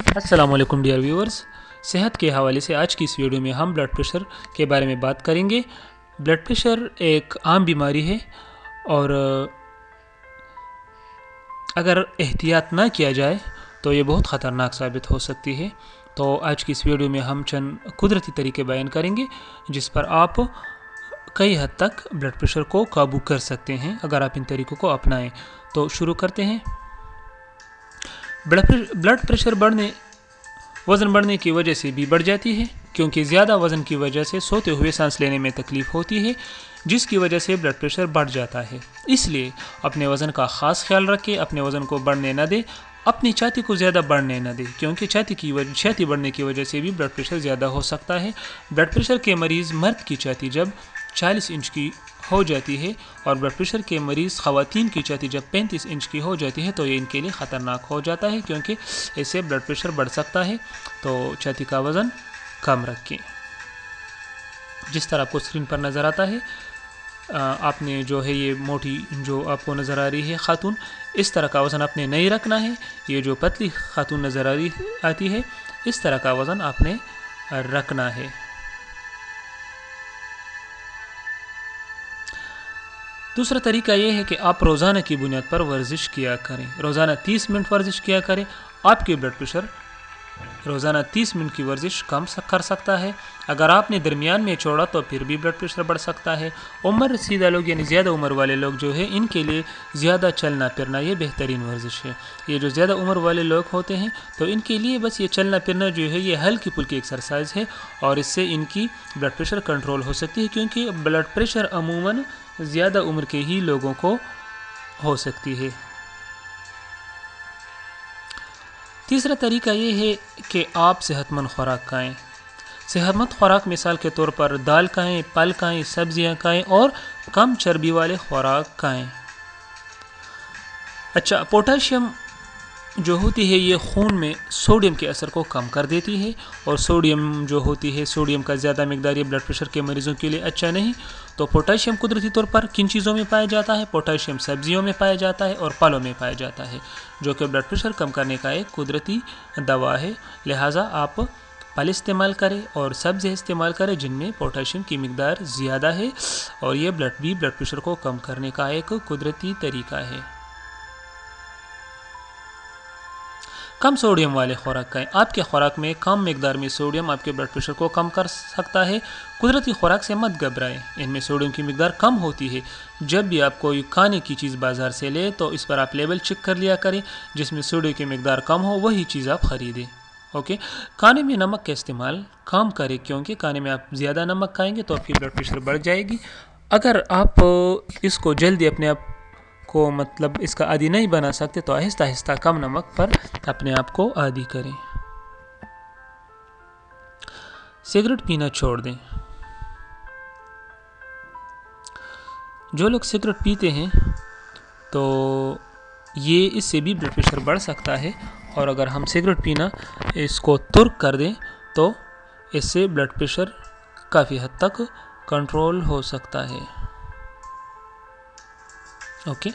السلام علیکم dear viewers, صحت کے حوالے سے آج کی اس ویڈیو میں ہم بلڈ پریشر کے بارے میں بات کریں گے۔ بلڈ پریشر ایک عام بیماری ہے اور اگر احتیاط نہ کیا جائے تو یہ بہت خطرناک ثابت ہو سکتی ہے۔ تو آج کی اس ویڈیو میں ہم چند قدرتی طریقے بیان کریں گے جس پر آپ کئی حد تک بلڈ پریشر کو قابو کر سکتے ہیں اگر آپ ان طریقوں کو اپنائیں۔ تو شروع کرتے ہیں۔ بلڈ پریشر وزن بڑھنے کی وجہ سے بھی بڑھ جاتی ہے، کیونکہ زیادہ وزن کی وجہ سے سوتے ہوئے سانس لینے میں تکلیف ہوتی ہے، جس کی وجہ سے بلڈ پریشر بڑھ جاتا ہے۔ اس لیے اپنے وزن کا خاص خیال رکھیں، اپنے وزن کو بڑھنے نہ دیں، اپنی چھاتی کو زیادہ بڑھنے نہ دیں، کیونکہ چھاتی بڑھنے کی وجہ سے بھی بلڈ پریشر زیادہ ہو سکتا ہے۔ بلڈ پریشر کے مریض مرد کی چھاتی جب 40 انچ کی ہو جاتی ہے اور بلڈ پریشر کے مریض خواتین کی چھاتی جب 35 انچ کی ہو جاتی ہے تو یہ ان کے لیے خطرناک ہو جاتا ہے، کیونکہ اس سے بلڈ پریشر بڑھ سکتا ہے۔ تو چھاتی کا وزن کم رکھیں، جس طرح آپ کو اسکرین پر نظر آتا ہے۔ آپ نے جو ہے یہ موٹی جو آپ کو نظر آ رہی ہے خاتون، اس طرح کا وزن آپ نے نہیں رکھنا ہے۔ یہ جو پتلی خاتون نظر آتی ہے، اس طرح کا وزن آپ نے رکھنا ہے۔ دوسرا طریقہ یہ ہے کہ آپ روزانہ کی بنیاد پر ورزش کیا کریں۔ روزانہ 30 منٹ ورزش کیا کریں۔ آپ کی بلڈ پریشر روزانہ 30 منٹ کی ورزش کم کر سکتا ہے۔ اگر آپ نے درمیان میں چھوڑا تو پھر بھی بلڈ پریشر بڑھ سکتا ہے۔ عمر رسیدہ لوگ یعنی زیادہ عمر والے لوگ جو ہے، ان کے لیے زیادہ چلنا پھرنا یہ بہترین ورزش ہے۔ یہ جو زیادہ عمر والے لوگ ہوتے ہیں تو ان کے لیے بس یہ چلنا پھرنا جو ہے یہ ہلکی پھلکی ایکسرسائز ہے، اور اس سے ان کی بلڈ پریشر کنٹرول ہو سکتی ہے، کیونکہ بلڈ پریشر عموماً زیادہ عمر کے ہی لوگوں کو ہو سکتی ہے۔ تیسرا طریقہ یہ ہے کہ آپ صحت مند خوراک کھائیں۔ صحت مند خوراک مثال کے طور پر دال کھائیں، پھل کھائیں، سبزیاں کھائیں اور کم چربی والے خوراک کھائیں۔ اچھا، پوٹاشیم جو ہوتی ہے یہ خون میں سوڈیم کے اثر کو کم کر دیتی ہے، اور سوڈیم جو ہوتی ہے، سوڈیم کا زیادہ مقدار یہ بلڈ پریشر کے مریضوں کے لیے اچھا نہیں۔ تو پوٹاشیم قدرتی طور پر کن چیزوں میں پایا جاتا ہے؟ پوٹاشیم سبزیوں میں پایا جاتا ہے اور پھلوں میں پایا جاتا ہے، جو کہ بلڈ پریشر کم کرنے کا ایک قدرتی دوا ہے۔ لہٰذا آپ پھل استعمال کریں اور سبزیاں استعمال کریں جن میں پوٹاشیم کی مقدار زیادہ ہے، اور یہ بلڈ پریشر کو کم کرنے کا ایک قدرتی طریقہ ہے۔ کم سوڈیم والے خوراک کھائیں۔ آپ کے خوراک میں کم مقدار میں سوڈیم آپ کے بلڈ پریشر کو کم کر سکتا ہے۔ قدرتی خوراک سے مت گھبرائیں، ان میں سوڈیم کی مقدار کم ہوتی ہے۔ جب بھی آپ کوئی کھانے کی چیز بازار سے لیں تو اس پر آپ لیبل چیک کر لیا کریں، جس میں سوڈیم کی مقدار کم ہو وہی چیز آپ خریدیں۔ اوکے، کھانے میں نمک کا استعمال کم کریں، کیونکہ کھانے میں آپ زیادہ نمک کھائیں گے تو آپ کی بلڈ پریشر بڑھ جائے گی۔ اگر آپ اس کو جلدی اپنے آپ کو اس کا عادی نہیں بنا سکتے تو آہستہ آہستہ کم نمک پر اپنے آپ کو عادی کریں۔ سگریٹ پینا چھوڑ دیں۔ جو لوگ سگریٹ پیتے ہیں تو یہ اس سے بھی بلڈ پریشر بڑھ سکتا ہے، اور اگر ہم سگریٹ پینا اس کو ترک کر دیں تو اس سے بلڈ پریشر کافی حد تک کنٹرول ہو سکتا ہے۔ اوکے،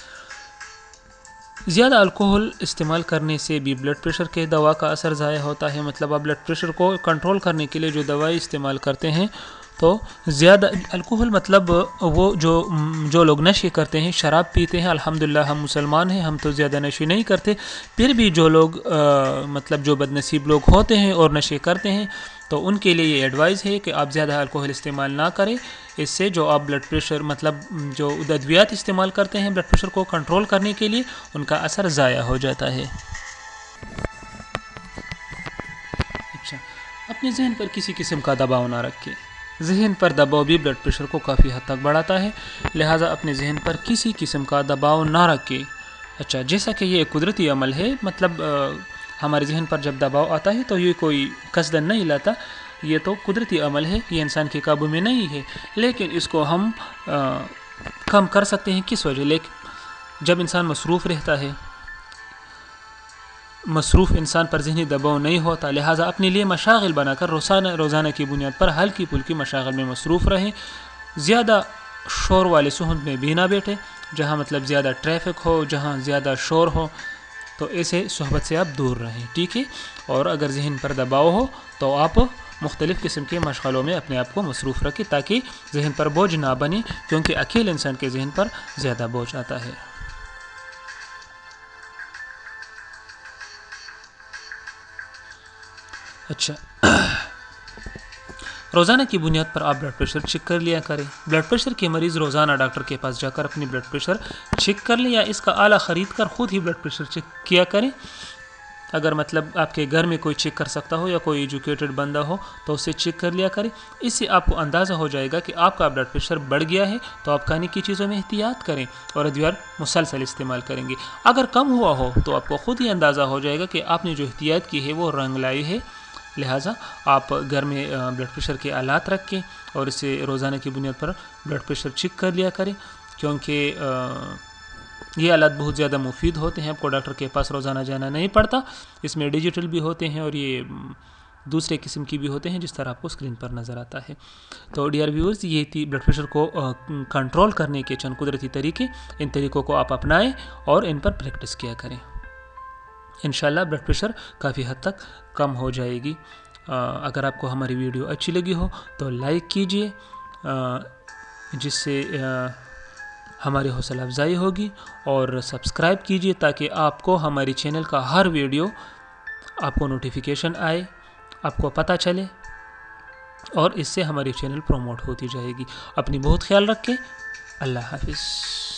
زیادہ الکوہل استعمال کرنے سے بھی بلڈ پریشر کے دوا کا اثر ضائع ہوتا ہے۔ آپ بلڈ پریشر کو کنٹرول کرنے کے لیے جو دوائی استعمال کرتے ہیں تو زیادہ الکوہل وہ جو لوگ نشے کرتے ہیں، شراب پیتے ہیں، الحمدللہ ہم مسلمان ہیں، ہم تو زیادہ نشے نہیں کرتے، پھر بھی جو لوگ جو بد نصیب لوگ ہوتے ہیں اور نشے کرتے ہیں تو ان کے لیے یہ ایڈوائز ہے کہ آپ زیادہ الکوہل استعمال نہ کریں۔ اس سے جو آپ بلڈ پریشر جو ادویات استعمال کرتے ہیں بلڈ پریشر کو کنٹرول کرنے کے لیے، ان کا اثر ضائع ہو جاتا ہے۔ اچھا، اپنے ذہن پر کسی قسم کا دباؤ نہ رکھیں۔ ذہن پر دباؤ بھی بلڈ پریشر کو کافی حد تک بڑھاتا ہے، لہٰذا اپنے ذہن پر کسی قسم کا دباؤ نہ رکھیں۔ اچھا، جیسا کہ یہ ایک قدرتی عمل ہے، ہمارے ذہن پر جب دباؤ آتا ہے تو یہ کوئی قصدن نہیں لاتا، یہ تو قدرتی عمل ہے، یہ انسان کے قابو میں نہیں ہے، لیکن اس کو ہم کم کر سکتے ہیں۔ کس وجہ؟ جب انسان مصروف رہتا ہے، مصروف انسان پر ذہنی دباؤ نہیں ہوتا، لہٰذا اپنے لیے مشاغل بنا کر روزانہ کی بنیاد پر ہلکی پھلکی مشاغل میں مصروف رہیں۔ زیادہ شور والے صحن میں بھی نہ بیٹھے، جہاں زیادہ ٹریفک ہو، جہاں زیادہ شور ہو، تو تو ایسے صحبت سے آپ دور رہیں، ٹھیک ہے. اور اگر ذہن پر دباؤ ہو تو آپ مختلف قسم کے مشغلوں میں اپنے آپ کو مصروف رکھیں تاکہ ذہن پر بوجھ نہ بنے، کیونکہ اکیلے انسان کے ذہن پر زیادہ بوجھ آتا ہے. اچھا، روزانہ کی بنیاد پر آپ بلڈ پریشر چیک کر لیا کریں. بلڈ پریشر کے مریض روزانہ ڈاکٹر کے پاس جا کر اپنی بلڈ پریشر چیک کر لیں یا اس کا آلہ خرید کر خود ہی بلڈ پریشر چیک کیا کریں. اگر مطلب آپ کے گھر میں کوئی چیک کر سکتا ہو یا کوئی ایجوکیٹڈ بندہ ہو تو اسے چیک کر لیا کریں. اس سے آپ کو اندازہ ہو جائے گا کہ آپ کا بلڈ پریشر بڑھ گیا ہے تو آپ کھانے کی چیزوں میں احتیاط کریں اور ادویات مسلسل استعمال کریں گے. اگر کم ہوا ہو تو آپ کو خود ہی اندازہ ہو جائے گا کہ آپ نے جو احتیاط کی ہے وہ رنگ لائی ہے. لہٰذا آپ گھر میں بلڈ پریشر کے آلات رکھیں اور اسے روزانہ کی بنیاد پر بلڈ پریشر چیک کر لیا کریں، کیونکہ یہ آلات بہت زیادہ مفید ہوتے ہیں. آپ کو ڈاکٹر کے پاس روزانہ جانا نہیں پڑتا. اس میں ڈیجیٹل بھی ہوتے ہیں اور یہ دوسرے قسم کی بھی ہوتے ہیں جس طرح آپ کو اسکرین پر نظر آتا ہے. تو ڈیئر ویورز، یہ تھی بلڈ پریشر کو کنٹرول کرنے کے چند قدرتی طریقے. ان طریقوں کو آپ اپنائیں اور ان پر پریکٹس کیا کریں. انشاءاللہ بلڈ پریشر کافی حد تک کم ہو جائے گی. اگر آپ کو ہماری ویڈیو اچھی لگی ہو تو لائک کیجئے، جس سے ہماری حوصلہ افزائی ہوگی، اور سبسکرائب کیجئے تاکہ آپ کو ہماری چینل کا ہر ویڈیو آپ کو نوٹیفیکیشن آئے، آپ کو پتہ چلے، اور اس سے ہماری چینل پروموٹ ہوتی جائے گی. اپنی بہت خیال رکھیں. اللہ حافظ.